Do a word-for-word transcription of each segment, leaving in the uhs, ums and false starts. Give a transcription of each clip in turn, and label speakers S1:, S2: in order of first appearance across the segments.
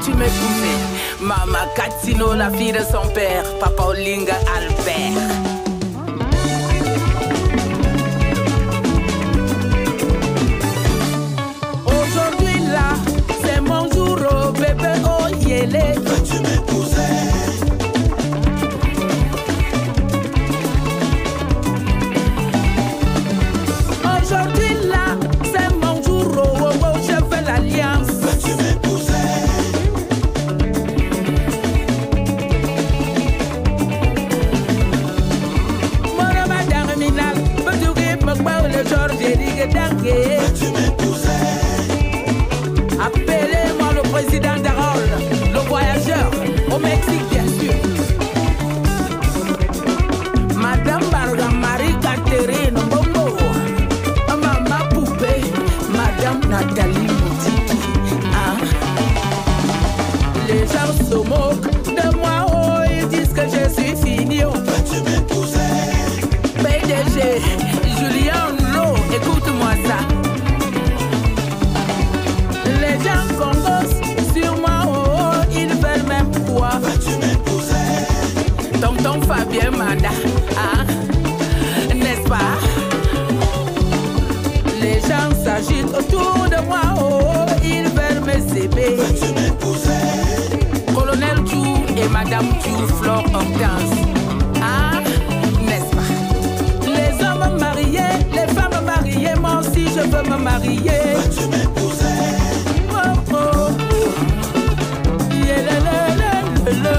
S1: tu m'épousais. Maman Catino, la fille de son père. Papa Olinga Albert. Aujourd'hui là, c'est mon jour, oh bébé, oh yélé.
S2: Tu m'épousais.
S1: Aujourd'hui là, c'est mon jour, oh, oh, oh, je fais l'alliance.
S2: Tu m'épousais.
S1: Mon madame Minal, peux-tu me parler le jour de Rigue-Dangue?
S2: Tu m'épousais.
S1: Appelez-moi le président Darol, le voyageur, au Mexique bien sûr. Madame Barga Marie Catherine Bombo, Maman Poupée, Madame Nathalie Moutiki. Hein? Les gens se moquent de moi, oh, ils disent que je suis fini. Oh.
S2: Tu m'épousais.
S1: P D G, Julien Lo, écoute-moi ça. Les gens congossent sur moi, oh, oh, ils veulent même quoi.
S2: Tu m'épousais.
S1: Tonton Fabien Manda, hein? N'est-ce pas? Les gens s'agitent autour de moi, oh, oh, ils veulent me s'aimer.
S2: Tu m'épousais.
S1: Colonel Chou et Madame Chou, Flore Hortense, hein? N'est-ce pas? Les hommes mariés, les femmes mariées, moi aussi je veux me marier.
S2: Tu m'épousais.
S1: Oh, oh, oh. Yeah, la, la, la, la, la.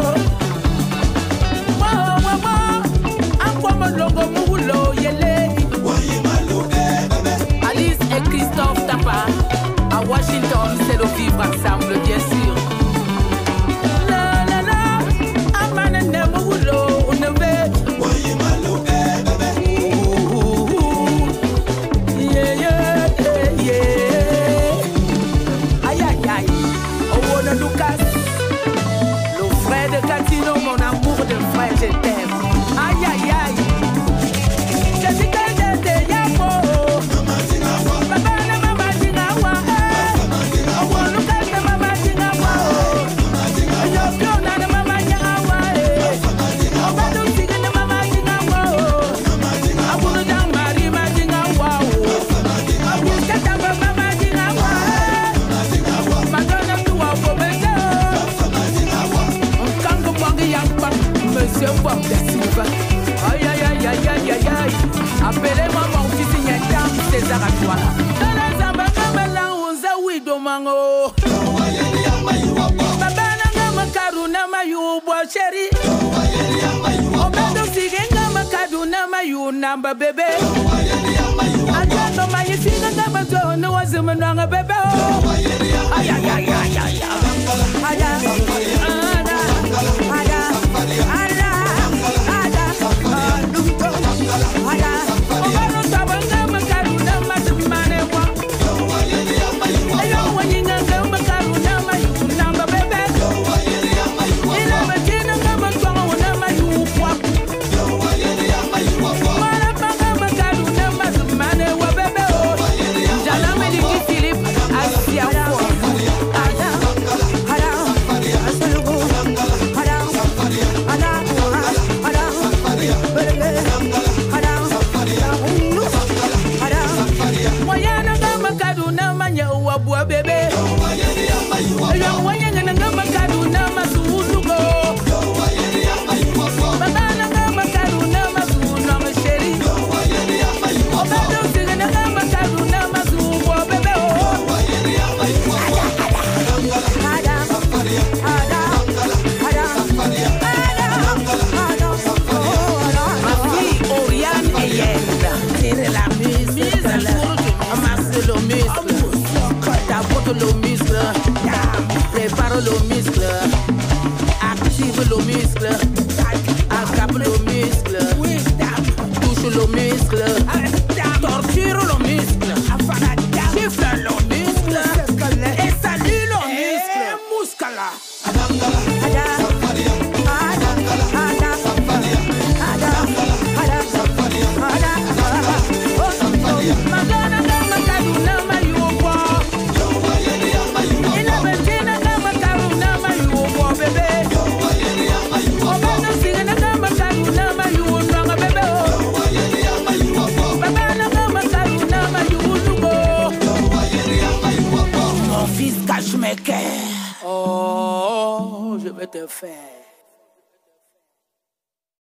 S1: Alice et Christophe Tapa, à Washington, c'est le vivre ensemble, bien sûr. La la la, amane ne moulo, ne ve.
S2: Voyez malo, eh, bébé.
S1: Yeah, yeah, yeah, yeah. Aïe, aïe, aïe. Owona Lucas, le frère de Catino, mon amour de frère, je t'aime. Aïe, aïe, aïe. Je suis quelqu'un de Yako. Papa na mama Dingawa. Oh, Lucas na mama Dingawa. Yoko na na mama Dingawa. Oh, Badou Siga na mama Dingawa. Abunu Dang Mari ma Dingawa. Abunu Katamba mama Dingawa. Madonna Tuwa Bobeta. Kango Bongi Yampa. Monsieur Bob de Silva. Aïe, aïe, aïe, aïe, aïe, aïe, aïe. Appelez-moi mon fils Nyatam, César Atouala. Dans la zamba, Kamala, Unza Widomango. Baba Nanga Karuna Mayu, boy, chéri. Obedo Sigenga Makaduna Mayu, number baby. I don't know my finger, never don't know what's in my baby. Aïe, aïe, aïe, aïe, aïe, aïe. Aïe, aïe, aïe, aïe. Le muscle, prépare le muscle, active le muscle, attrape le muscle, touche le muscle, torture le muscle, gifle le muscle, et salue le muscle, muscala. Magana, magana, magana, jusqu'à Schmecker. Oh, je vais te faire.